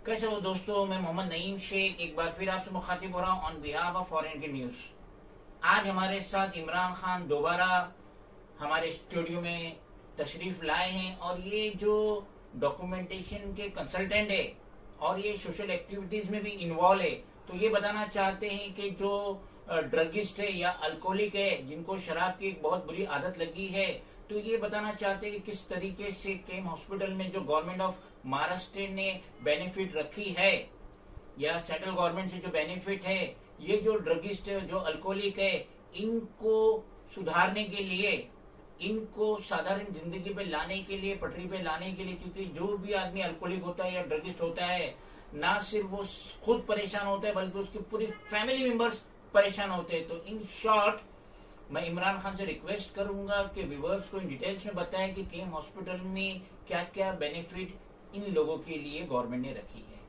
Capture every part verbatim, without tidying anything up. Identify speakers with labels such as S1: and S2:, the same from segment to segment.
S1: कैसे हो दोस्तों, मैं मोहम्मद नईम शेख एक बार फिर आपसे मुखातिब हो रहा हूँ ऑन बिहाफ ऑफ फॉरेन के न्यूज। आज हमारे साथ इमरान खान दोबारा हमारे स्टूडियो में तशरीफ लाए हैं और ये जो डॉक्यूमेंटेशन के कंसल्टेंट है और ये सोशल एक्टिविटीज में भी इन्वॉल्व है, तो ये बताना चाहते हैं कि जो ड्रगिस्ट है या अल्कोहलिक है जिनको शराब की एक बहुत बुरी आदत लगी है, तो ये बताना चाहते हैं कि किस तरीके से केम हॉस्पिटल में जो गवर्नमेंट ऑफ महाराष्ट्र ने बेनिफिट रखी है या सेंट्रल गवर्नमेंट से जो बेनिफिट है, ये जो ड्रगिस्ट है जो अल्कोहलिक है इनको सुधारने के लिए, इनको साधारण जिंदगी पे लाने के लिए, पटरी पे लाने के लिए, क्योंकि जो भी आदमी अल्कोहलिक होता है या ड्रगिस्ट होता है, ना सिर्फ वो खुद परेशान होता है बल्कि उसकी पूरी फैमिली मेंबर्स परेशान होते हैं। तो इन शॉर्ट मैं इमरान खान से रिक्वेस्ट करूंगा कि व्यूअर्स को इन डिटेल्स में बताएं कि केम हॉस्पिटल में क्या क्या बेनिफिट इन लोगों के लिए गवर्नमेंट ने रखी है।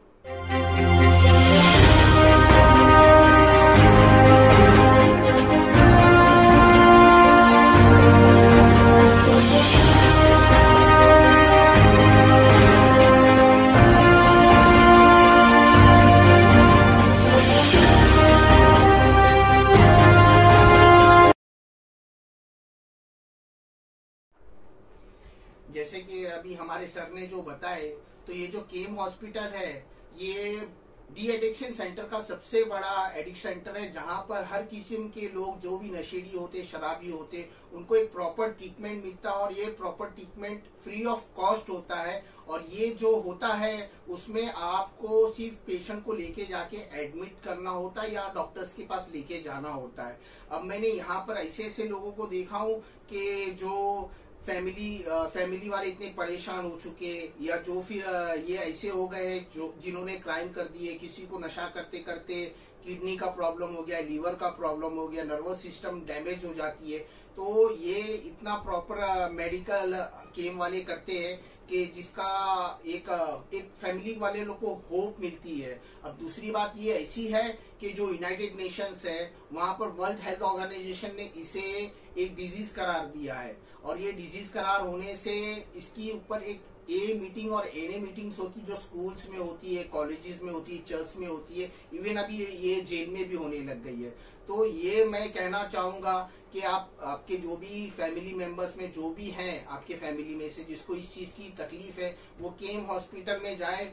S2: जैसे कि अभी हमारे सर ने जो बताए, तो ये जो केम हॉस्पिटल है ये डी एडिक्शन सेंटर का सबसे बड़ा एडिक्शन सेंटर है, जहां पर हर किस्म के लोग जो भी नशेड़ी होते, शराबी होते, उनको एक प्रॉपर ट्रीटमेंट मिलता है और ये proper treatment free of cost होता है। और ये जो होता है उसमें आपको सिर्फ पेशेंट को लेके जाके एडमिट करना होता है या डॉक्टर्स के पास लेके जाना होता है। अब मैंने यहाँ पर ऐसे ऐसे लोगों को देखा हूँ कि जो फैमिली फैमिली वाले इतने परेशान हो चुके या जो फिर ये ऐसे हो गए हैं जो जिन्होंने क्राइम कर दिए, किसी को नशा करते करते किडनी का प्रॉब्लम हो गया, लीवर का प्रॉब्लम हो गया, नर्वस सिस्टम डैमेज हो जाती है। तो ये इतना प्रॉपर मेडिकल केम वाले करते हैं कि जिसका एक एक फैमिली वाले लोग को होप मिलती है। अब दूसरी बात ये ऐसी है कि जो यूनाइटेड नेशंस है वहां पर वर्ल्ड हेल्थ ऑर्गेनाइजेशन ने इसे एक डिजीज करार दिया है और ये डिजीज करार होने से इसकी ऊपर एक ए मीटिंग और एन ए मीटिंग्स होती है जो स्कूल्स में होती है, कॉलेजेस में होती है, चर्च में होती है, इवन अभी ये जेल में भी होने लग गई है। तो ये मैं कहना चाहूंगा कि आप आपके जो भी फैमिली मेंबर्स में जो भी हैं आपके फैमिली में से जिसको इस चीज की तकलीफ है, वो केम हॉस्पिटल में जाए,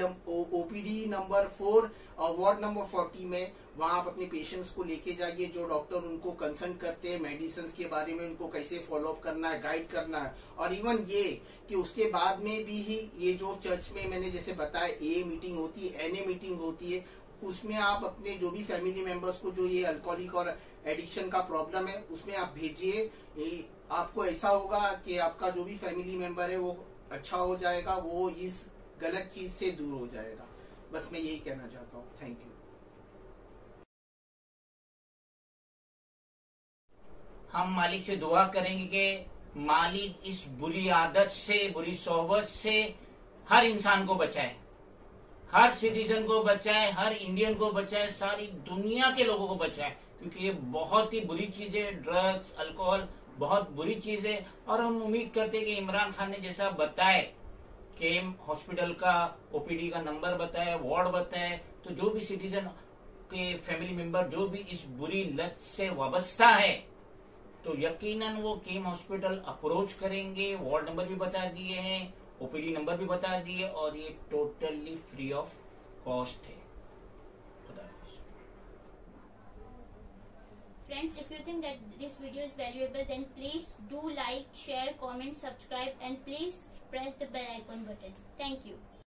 S2: ओपीडी नंबर फोर और वार्ड नंबर फोर्टी में। वहां आप अपने पेशेंट्स को लेके जाइए, जो डॉक्टर उनको कंसल्ट करते हैं मेडिसिन के बारे में, उनको कैसे फॉलो अप करना है, गाइड करना है। और इवन ये कि उसके बाद में भी ही ये जो चर्च में मैंने जैसे बताया ए मीटिंग होती है, एन ए मीटिंग होती है, उसमें आप अपने जो भी फैमिली मेंबर्स को जो ये अल्कोहलिक और एडिक्शन का प्रॉब्लम है उसमें आप भेजिए। आपको ऐसा होगा कि आपका जो भी फैमिली मेंबर है वो अच्छा हो जाएगा, वो इस गलत चीज से दूर हो जाएगा। बस मैं यही कहना चाहता हूँ। Thank you.
S1: हम मालिक से दुआ करेंगे कि मालिक इस बुरी आदत से, बुरी सोहबत से हर इंसान को बचाए, हर सिटीजन को बचाए, हर इंडियन को बचाए, सारी दुनिया के लोगों को बचाए, क्योंकि ये बहुत ही बुरी चीज है। ड्रग्स, अल्कोहल बहुत बुरी चीज है। और हम उम्मीद करते हैं कि इमरान खान ने जैसा बताए, केम हॉस्पिटल का ओपीडी का नंबर बताया, वार्ड बताया, तो जो भी सिटीजन के फैमिली मेंबर जो भी इस बुरी लत से वाबस्ता है, तो यकीनन वो केम हॉस्पिटल अप्रोच करेंगे। वार्ड नंबर भी बता दिए हैं, ओपीडी नंबर भी बता दिए और ये टोटली फ्री ऑफ कॉस्ट है।
S3: Friends, if you think that this video is valuable, then please do like, share, comment, subscribe, and please press the bell icon button. Thank you.